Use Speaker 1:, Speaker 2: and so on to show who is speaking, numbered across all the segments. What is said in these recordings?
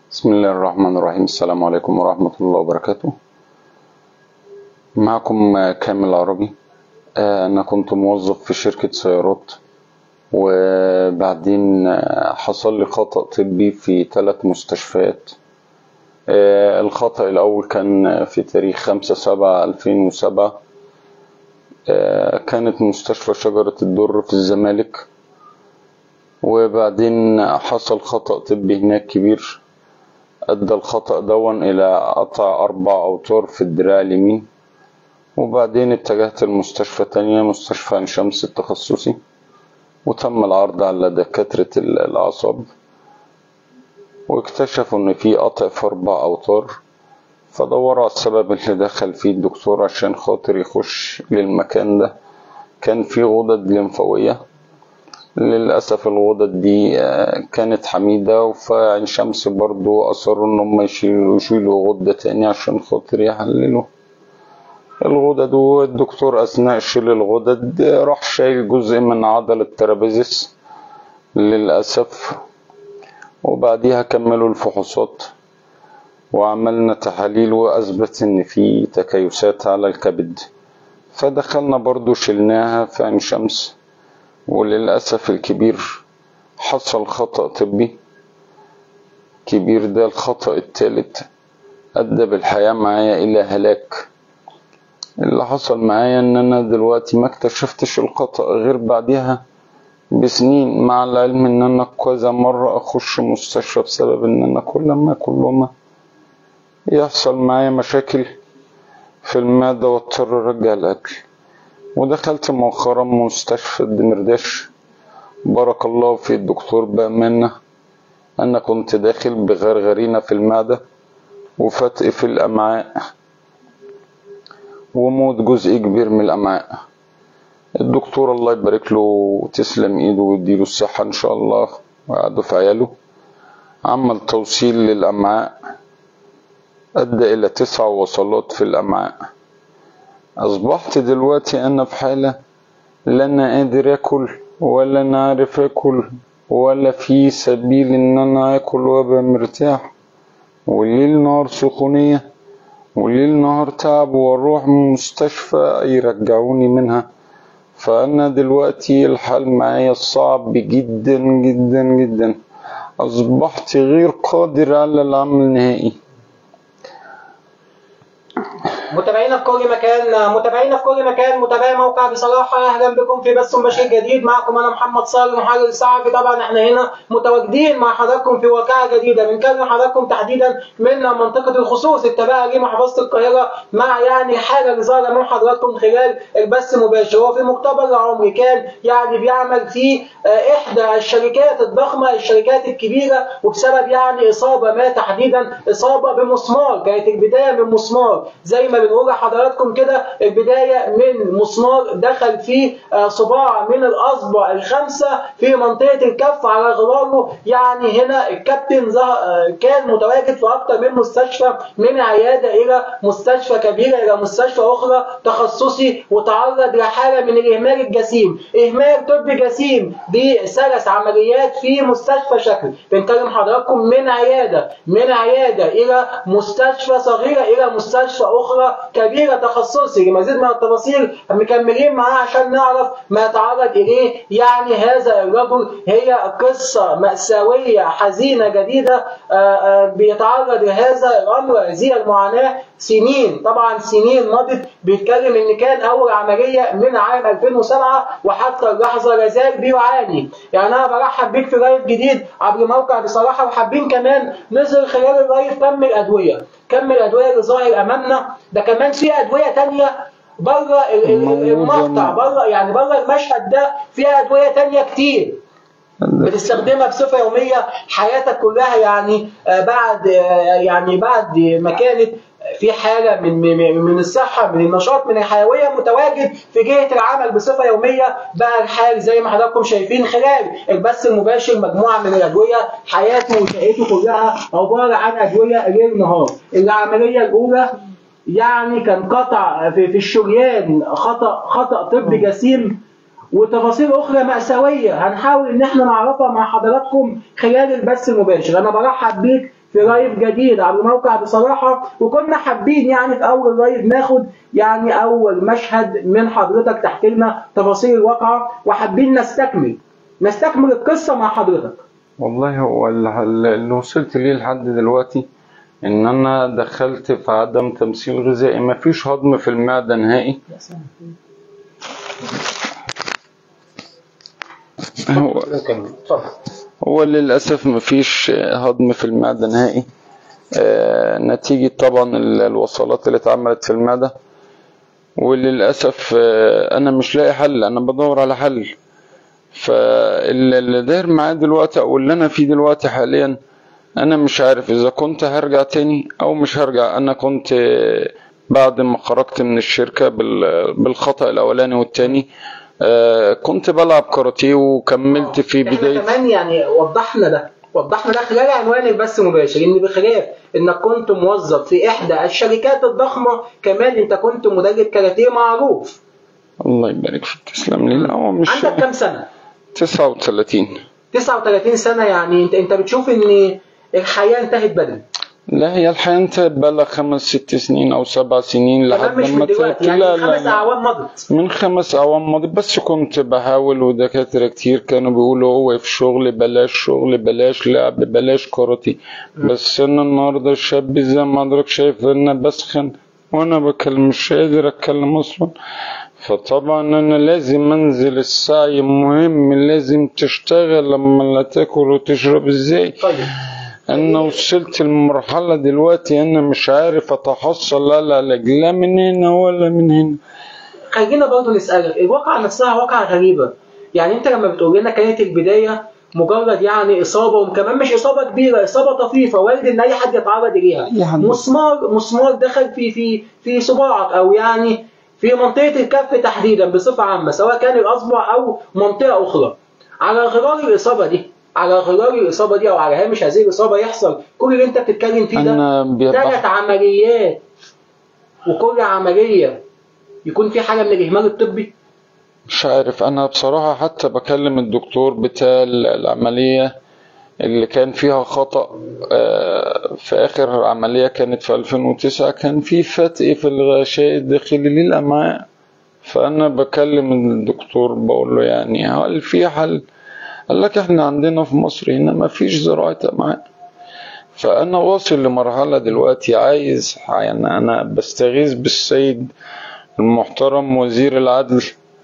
Speaker 1: بسم الله الرحمن الرحيم. السلام عليكم ورحمة الله وبركاته. معكم كامل عربي. أنا كنت موظف في شركة سيارات، وبعدين حصل لي خطأ طبي في 3 مستشفيات. الخطأ الأول كان في تاريخ 5/7/2007. كانت مستشفى شجرة الدر في الزمالك، وبعدين حصل خطأ طبي هناك كبير أدى الخطأ دون إلى قطع 4 أوتار في الدراع اليمين. وبعدين اتجهت لمستشفى تانية، مستشفى عين شمس التخصصي، وتم العرض على دكاترة الأعصاب، واكتشفوا إن في قطع في 4 أوتار. فدوروا على السبب اللي دخل فيه الدكتور عشان خاطر يخش للمكان ده. كان في غدد لمفاوية، للأسف الغدد دي كانت حميدة، وفي شمس برضو أصروا إنهم يشيلوا غدة تاني عشان خاطر يحللوا الغدد. والدكتور أثناء شيل الغدد راح شايل جزء من عضلة ترابيزيس للأسف. وبعديها كملوا الفحوصات وعملنا تحاليل وأثبت إن في تكيسات على الكبد، فدخلنا برضو شلناها في عين شمس. وللأسف الكبير حصل خطأ طبي كبير، ده الخطأ الثالث أدى بالحياة معايا إلى هلاك. اللي حصل معايا إن أنا دلوقتي ما اكتشفتش الخطأ غير بعدها بسنين، مع العلم إن أنا كذا مرة أخش مستشفى بسبب إن أنا كل ما يحصل معايا مشاكل في المعدة واضطر أرجع الأكل. ودخلت مؤخرا مستشفى الدمرداش، بارك الله في الدكتور بأمانة. أنا كنت داخل بغرغرينة في المعدة وفتق في الأمعاء وموت جزء كبير من الأمعاء. الدكتور الله يبارك له وتسلم إيده ويديله الصحة إن شاء الله ويقعده في عياله، عمل توصيل للأمعاء أدى إلى 9 وصلات في الأمعاء. أصبحت دلوقتي أنا في حالة لا أنا قادر أكل ولا أنا عارف أكل ولا في سبيل إن أنا أكل وأبقى مرتاح، والليل نهار سخونية والليل نهار تعب، وأروح مستشفى يرجعوني منها. فأنا دلوقتي الحال معايا صعب جدا جدا جدا، أصبحت غير قادر على العمل نهائي.
Speaker 2: متابعينا في كل مكان متابعي موقع بصراحة، أهلا بكم في بث مباشر جديد. معكم أنا محمد صالح محلل صحفي. طبعا احنا هنا متواجدين مع حضراتكم في واقعة جديدة بنكلم حضراتكم تحديدا من منطقة الخصوص التابعة لمحافظة القاهرة، مع حاجة اللي ظاهرة من حضراتكم خلال البث المباشر. هو في مختبر العمري كان بيعمل في إحدى الشركات الضخمة، الشركات الكبيرة، وبسبب إصابة ما تحديدا إصابة بمسمار. كانت البداية من مسمار زي ما بنقول لحضراتكم كده، البداية من مسمار دخل فيه صباع من الأصبع ال5 في منطقة الكف على غراره. هنا الكابتن كان متواجد في أكثر من مستشفى، من عيادة إلى مستشفى كبيرة إلى مستشفى أخرى تخصصي، وتعرض لحالة من الإهمال الجسيم، إهمال طبي جسيم ب3 عمليات في مستشفى شكل. بنكلم حضراتكم من عيادة إلى مستشفى صغيرة إلى مستشفى أخرى كبيرة تخصصي. لمزيد من التفاصيل مكملين معاه عشان نعرف ما يتعرض إليه هذا الرجل. هي قصة مأساوية حزينة جديدة بيتعرض لهذا الأمر، هذه المعاناة سنين، طبعا سنين مضت. بيتكلم إن كان أول عملية من عام 2007 وحتى اللحظة لازال بيعاني. أنا برحب بيك في لايف جديد عبر موقع بصراحة، وحابين كمان نظهر خلال اللايف كم الأدوية اللي ظاهر أمامنا. ده كمان في أدوية تانية بره المقطع، بره المشهد ده فيها أدوية تانية كتير بتستخدمها بصفة يومية حياتك كلها. بعد ما كانت في حالة من الصحة، من النشاط، من الحيوية، متواجد في جهة العمل بصفة يومية، بقى الحال زي ما حضراتكم شايفين خلال البث المباشر مجموعة من الأدوية. حياته وشقته كلها عبارة عن أدوية ليل نهار. العملية الأولى كان قطع في الشريان، خطأ طبي جسيم، وتفاصيل أخرى مأساوية هنحاول إن احنا نعرفها مع حضراتكم خلال البث المباشر. أنا برحب بيك في لايف جديد على الموقع بصراحة، وكنا حابين يعني في أول لايف ناخد يعني أول مشهد من حضرتك تحكي لنا تفاصيل الواقعة، وحابين نستكمل القصة مع حضرتك.
Speaker 1: والله هو اللي وصلت ليه لحد دلوقتي ان انا دخلت في عدم تمثيل غذائي، مفيش هضم في المعدة نهائي. هو للأسف مفيش هضم في المعدة نهائي، نتيجة طبعا الوصلات اللي اتعملت في المعدة. وللأسف أنا مش لاقي حل، أنا بدور على حل. فاللي داير معايا دلوقتي أو اللي أنا فيه دلوقتي حاليا، أنا مش عارف إذا كنت هرجع تاني أو مش هرجع. أنا كنت بعد ما خرجت من الشركة بالخطأ الأولاني والتاني كنت بلعب كاراتيه وكملت في بداية.
Speaker 2: احنا كمان يعني وضحنا ده خلال عنوان البث المباشر، ان بخلاف انك كنت موظف في احدى الشركات الضخمة، كمان انت كنت مدرب كاراتيه معروف.
Speaker 1: الله يبارك فيك، تسلم لي. لا هو مش.
Speaker 2: عندك كام سنة؟
Speaker 1: 39.
Speaker 2: 39 سنة. يعني انت بتشوف ان الحياة انتهت بدري؟
Speaker 1: لا، هي الحياة انتهت بقى 5 6 سنين أو 7 سنين لحد ما
Speaker 2: دلوقتي يعني
Speaker 1: لا
Speaker 2: 5 أعوام مضت.
Speaker 1: من 5 أعوام مضت. بس كنت بحاول، ودكاترة كتير كانوا بيقولوا هو في شغل بلاش شغل، بلاش لعب، بلاش كاراتيه. بس أنا النهاردة الشاب زي ما حضرتك شايف أنا بسخن وأنا بكلم، مش قادر أتكلم أصلا. فطبعا أنا لازم أنزل، السعي مهم، لازم تشتغل لما لا تاكل وتشرب ازاي.
Speaker 2: طيب
Speaker 1: أنا وصلت المرحلة دلوقتي أنا مش عارف أتحصل لا لا من هنا ولا من هنا.
Speaker 2: خلينا برضه نسألك، الواقعة نفسها واقعة غريبة. يعني أنت لما بتقول لنا كانت البداية مجرد يعني إصابة، وكمان مش إصابة كبيرة، إصابة طفيفة وارد إن أي حد يتعرض إليها. مسمار دخل في صباعك، أو يعني في منطقة الكف تحديدا بصفة عامة، سواء كان الأصبع أو منطقة أخرى. على غرار الإصابة دي أو على هامش هذه الإصابة يحصل كل اللي أنت بتتكلم فيه ده. 3 عمليات، وكل عملية يكون في حاجة من الإهمال الطبي.
Speaker 1: مش عارف أنا بصراحة، حتى بكلم الدكتور بتاع العملية اللي كان فيها خطأ في آخر عملية كانت في 2009، كان في فتق في الغشاء الداخلي للأمعاء. فأنا بكلم الدكتور بقول له يعني هل في حل؟ قال لك احنا عندنا في مصر هنا ما فيش زراعة أمعاء. فأنا واصل لمرحلة دلوقتي عايز، يعني أنا بستغيث بالسيد المحترم وزير العدل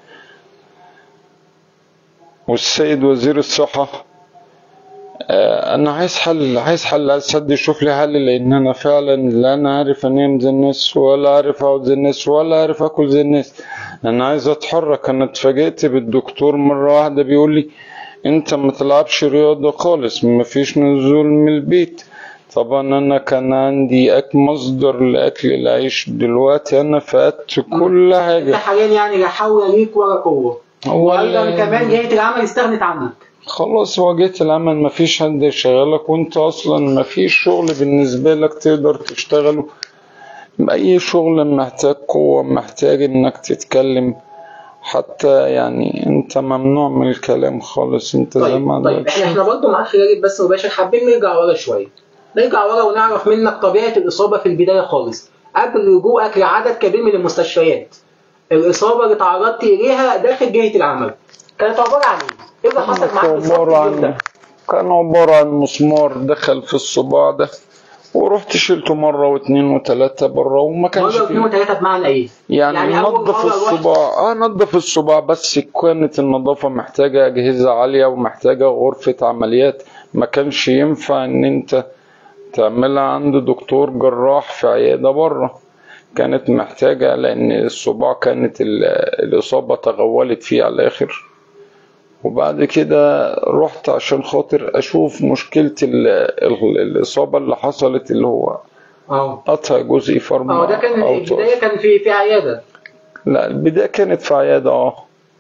Speaker 1: والسيد وزير الصحة. أنا عايز حل، عايز حد يشوف لي حل، لأن أنا فعلا لا أنا عارف أنام زي الناس، ولا عارف أقعد زي الناس، ولا عارف أكل زي الناس. أنا عايز أتحرك. أنا اتفاجئت بالدكتور مرة واحدة بيقول لي أنت ما تلعبش رياضة خالص، ما فيش نزول من البيت. طبعا أنا كان عندي مصدر لأكل العيش، دلوقتي أنا فقدت كل حاجة.
Speaker 2: أنت حاليا يعني لا حول ليك ولا قوة، وأيضا كمان جهة العمل استغنت عنك.
Speaker 1: خلاص واجهت العمل، مفيش حد يشغلك، وانت اصلا مفيش شغل بالنسبة لك تقدر تشتغله. اي شغل محتاج قوة، محتاج انك تتكلم، حتى يعني انت ممنوع من الكلام خالص. انت زي ما
Speaker 2: طيب احنا برضه معاك خلال بس مباشر حابين نرجع ورا شوية، ونعرف منك طبيعة الإصابة في البداية خالص قبل رجوعك لعدد كبير من المستشفيات. الإصابة اللي تعرضت إليها داخل جهة العمل كانت عبارة عن إيه؟ إيه اللي حصل معاك بالظبط؟
Speaker 1: كان عبارة عن مسمار دخل في الصباع ده، ورحت شلته مرة و2 و3 بره، وما كانش
Speaker 2: مرة و2 و3 بمعنى إيه؟
Speaker 1: يعني نظف الصباع. نظف الصباع، بس كانت النظافة محتاجة أجهزة عالية ومحتاجة غرفة عمليات، ما كانش ينفع إن أنت تعملها عند دكتور جراح في عيادة بره. كانت محتاجة، لأن الصباع كانت الإصابة تغولت فيه على الآخر. وبعد كده رحت عشان خاطر أشوف مشكلة الإصابة اللي حصلت، اللي هو قطع جزئي في 4.
Speaker 2: ده كان البداية كان في عيادة؟
Speaker 1: لا، البداية كانت في عيادة.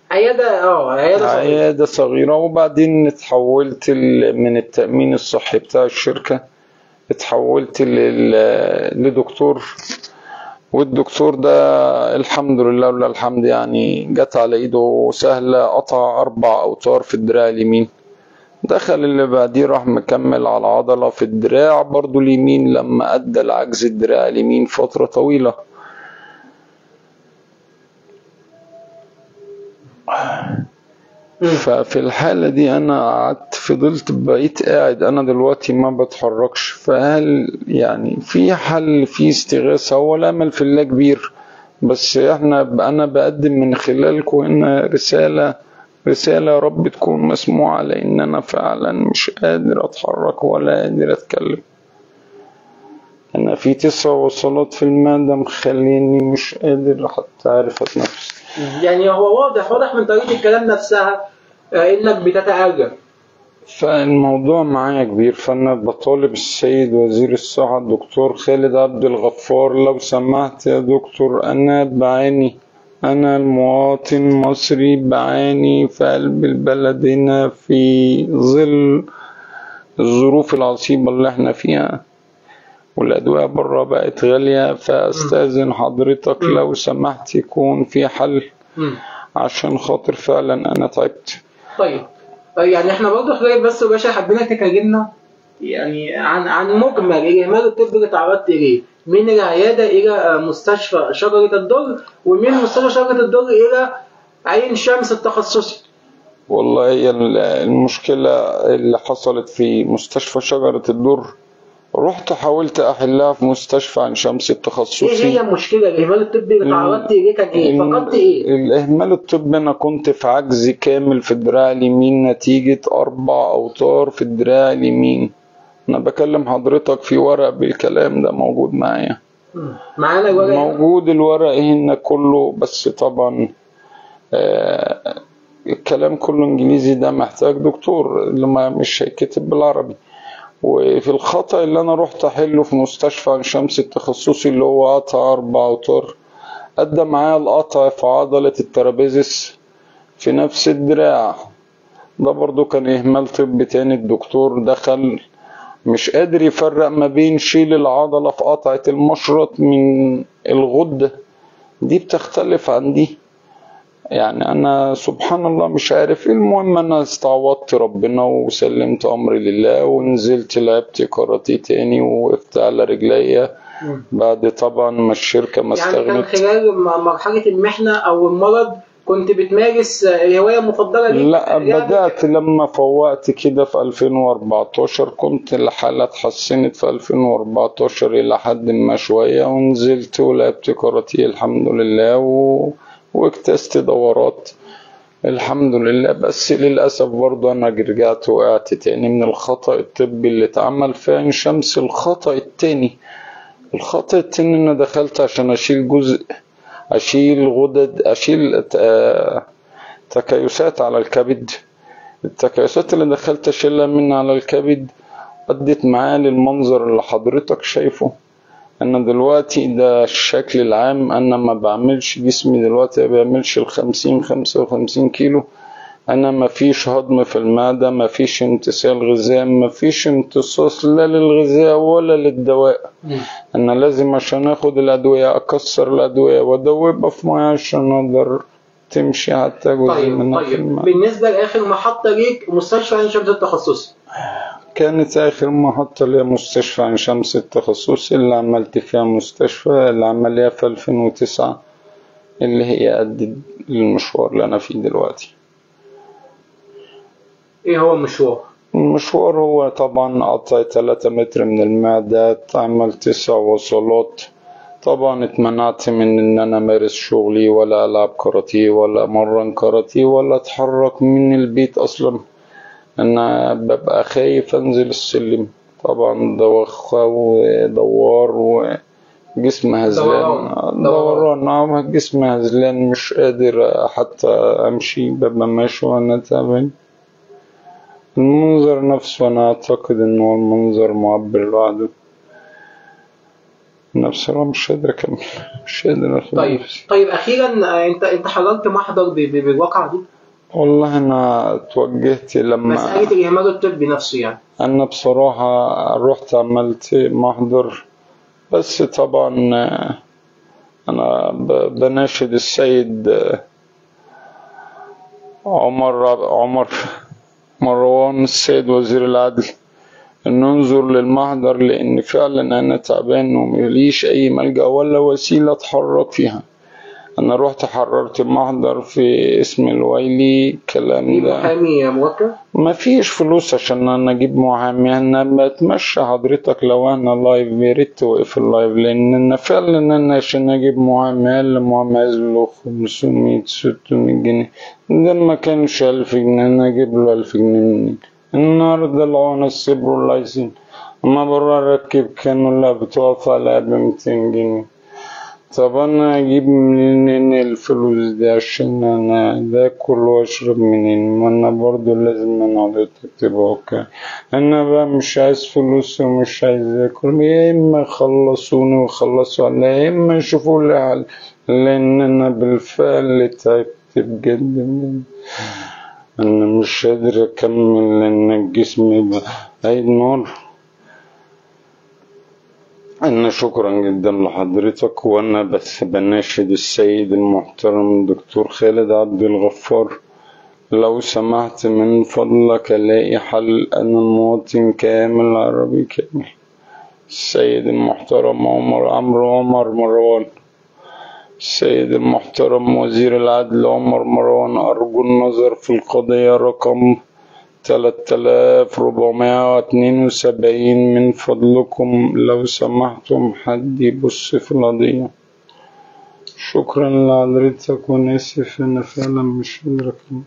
Speaker 2: عيادة
Speaker 1: صغيرة. وبعدين اتحولت من التأمين الصحي بتاع الشركة، اتحولت لدكتور. والدكتور ده الحمد لله ولا الحمد يعني جت على ايده سهلة، قطع 4 أوتار في الدراع اليمين. دخل اللي بعديه راح مكمل على عضلة في الدراع برضو اليمين لما أدى لعجز الدراع اليمين فترة طويلة. ففي الحالة دي أنا قعدت فضلت بقيت قاعد، أنا دلوقتي ما بتحركش. فهل يعني في حل، في استغاثة؟ هو الأمل في الله كبير، بس أنا بقدم من خلالكم هنا رسالة يا رب تكون مسموعة، لأن أنا فعلا مش قادر أتحرك ولا قادر أتكلم. أنا في 9 وصلات في المعدة مخليني مش قادر حتى أعرف أتنفس.
Speaker 2: يعني هو واضح من طريقة الكلام نفسها إنك بتتأجل.
Speaker 1: فالموضوع معايا كبير، فأنا بطالب السيد وزير الصحة الدكتور خالد عبد الغفار لو سمحت يا دكتور، أنا بعاني، أنا المواطن المصري بعاني في قلب البلد هنا في ظل الظروف العصيبة اللي احنا فيها، والأدوية برا بقت غالية. فأستاذن حضرتك لو سمحت يكون في حل عشان خاطر فعلا أنا تعبت.
Speaker 2: طيب يعني احنا برضه حضرتك بس يا باشا حابين تكلمنا يعني عن مجمل الإهمال الطبي اللي تعرضت إليه من العيادة إلى مستشفى شجرة الدر، ومن مستشفى شجرة الدر إلى عين شمس التخصصي.
Speaker 1: والله هي المشكلة اللي حصلت في مستشفى شجرة الدر رحت حاولت أحلها في مستشفى عين شمس التخصصي.
Speaker 2: إيه هي المشكلة؟ الإهمال الطبي اللي تعرضت إليه كان إيه؟ فقدت إيه؟
Speaker 1: الإهمال الطبي أنا كنت في عجز كامل في الدراع اليمين نتيجة 4 أوتار في الدراع اليمين. أنا بكلم حضرتك في ورق بالكلام ده موجود معايا.
Speaker 2: معانا الورق؟
Speaker 1: موجود الورق هنا كله، بس طبعا الكلام كله إنجليزي، ده محتاج دكتور اللي مش هيكتب بالعربي. وفي الخطأ اللي أنا رحت أحله في مستشفى عين شمس التخصصي اللي هو قطع 4 أوتار، أدى معايا القطع في عضلة الترابيزيس في نفس الدراع. ده برضو كان إهمال طبي تاني. الدكتور دخل مش قادر يفرق ما بين شيل العضلة في قطعة المشرط من الغدة، دي بتختلف عن دي. يعني أنا سبحان الله مش عارف. المهم أنا استعوضت ربنا وسلمت أمري لله ونزلت لعبت كاراتيه تاني ووقفت على رجليا بعد طبعا ما الشركة ما استغنت.
Speaker 2: يعني كان خلال مرحلة المحنة أو المرض كنت بتمارس الهواية المفضلة ليك؟
Speaker 1: لا، بدأت لما فوقت كده في 2014. كنت الحالة اتحسنت في 2014 إلى حد ما شوية، ونزلت ولعبت كاراتيه الحمد لله واكتست دورات الحمد لله. بس للأسف برضه أنا رجعت وقعت تاني من الخطأ الطبي اللي اتعمل في عين شمس. الخطأ التاني أنا دخلت عشان أشيل غدد، أشيل تكيسات على الكبد. التكيسات اللي دخلت أشيلها من على الكبد أدت معايا للمنظر اللي حضرتك شايفه. أنا دلوقتي ده الشكل العام، أنا ما بعملش جسمي دلوقتي، ما بيعملش 50-55 كيلو. أنا ما فيش هضم في المعدة، ما فيش امتثال غذائي، ما فيش امتصاص لا للغذاء ولا للدواء. أنا لازم عشان أخد الأدوية أكسر الأدوية وأدوبها في مية عشان أقدر تمشي حتى جزء منها في الماء.
Speaker 2: بالنسبة لآخر محطة ليك مستشفى عين شمس التخصصي،
Speaker 1: كانت آخر محطة ليا مستشفى عين شمس التخصصي اللي عملت فيها مستشفى اللي عمليها في 2009 اللي هي قد المشوار اللي أنا فيه دلوقتي.
Speaker 2: إيه هو المشوار؟
Speaker 1: المشوار هو طبعا قطع 3 متر من المعدة، عمل 9 وصلات. طبعا اتمنعت من ان انا امارس شغلي ولا العب كاراتيه ولا امرن كاراتيه ولا اتحرك من البيت اصلا. انا ببقى خايف انزل السلم، طبعا دوخة ودوار وجسم هزلان دوران جسم هزلان مش قادر حتى امشي، ببقى ماشي وانا تعبان. المنظر نفسه انا اعتقد انه المنظر معبر لوحده. نفس الوقت مش قادر اكمل، مش قادر اخد نفسي.
Speaker 2: طيب اخيرا انت حضرت محضر بالواقعة دي؟
Speaker 1: والله انا اتوجهت لما
Speaker 2: مسألة الإهمال الطبي نفسه يعني.
Speaker 1: انا بصراحة رحت عملت محضر، بس طبعا انا بناشد السيد عمر مروان السيد وزير العدل ان ننظر للمحضر لان فعلا انا تعبان ومليش اي ملجأ ولا وسيلة اتحرك فيها. انا رحت حررت محضر في اسم الويلي كلام ده.
Speaker 2: محامي موكل؟
Speaker 1: ما فيش فلوس عشان انا اجيب محامي. انا بتمشى حضرتك لو انا لايف ياريت توقف اللايف لان انا فعلا انا عشان اجيب محامي اقل محامي له 500 600 جنيه. ده ما كانش 1000 جنيه انا اجيب له 1000 جنيه منين؟ النهارده العون الصبر واللايسين اما بره اركب كانوا لا بتقف على ب 200 جنيه. طب انا اجيب منين الفلوس دي عشان انا باكل واشرب منين؟ ما انا برضو لازم انا حضرتك تبقى اوكي. انا بقى مش عايز فلوس ومش عايز اكل. يا اما يخلصوني ويخلصوا عليا يا اما يشوفوا لي حل لان انا بالفعل تعبت بجد. انا مش قادر اكمل لان الجسم بقى عيد نار. أنا شكرا جدا لحضرتك وأنا بس بناشد السيد المحترم الدكتور خالد عبد الغفار لو سمحت من فضلك ألاقي حل. أنا مواطن كامل عربي كامل. السيد المحترم عمر مروان، السيد المحترم وزير العدل عمر مروان، أرجو النظر في القضية رقم 3472 من فضلكم لو سمحتم حد يبص في القضية. شكرا لحضرتك وانا اسف انا فعلا مش قادر اكمل.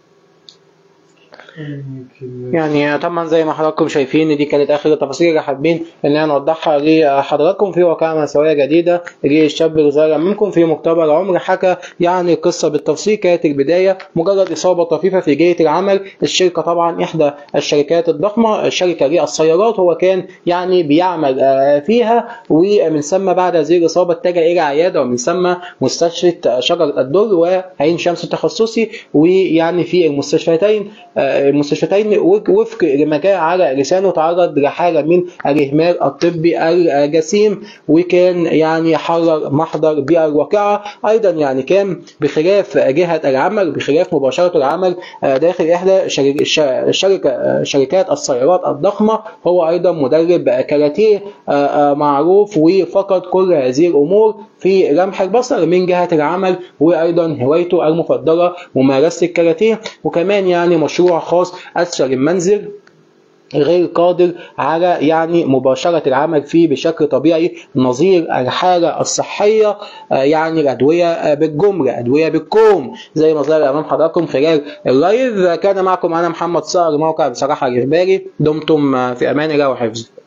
Speaker 2: يعني طبعا زي ما حضراتكم شايفين دي كانت اخر التفاصيل اللي حابين ان انا نوضحها لحضراتكم في واقعة مأساوية جديدة للشاب اللي ظهر منكم في مختبر العمر. حكى يعني القصة بالتفصيل. كانت البداية مجرد اصابة طفيفة في جهة العمل. الشركة طبعا احدى الشركات الضخمة، الشركة للسيارات، هو كان يعني بيعمل فيها، ومن ثم بعد هذه الاصابة اتجه الى عيادة ومن ثم مستشفى شجرة الدر وعين شمس التخصصي. ويعني في المستشفيتين وفق ما جاء على لسانه تعرض لحالة من الإهمال الطبي الجسيم وكان يعني حرر محضر بالواقعة. أيضا يعني كان بخلاف جهة العمل، بخلاف مباشرة العمل داخل إحدى شركات السيارات الضخمة، هو أيضا مدرب كاراتيه معروف وفقد كل هذه الأمور في لمح البصر من جهة العمل، وأيضا هوايته المفضلة ممارسة الكاراتيه، وكمان يعني مشروع خاص أسفل المنزل غير قادر على يعني مباشرة العمل فيه بشكل طبيعي نظير الحالة الصحية. يعني الأدوية بالجملة، أدوية بالكوم زي ما ظهر أمام حضراتكم خلال اللايف. كان معكم أنا محمد صقر، موقع بصراحة الإخباري. دمتم في أمان الله وحفظه.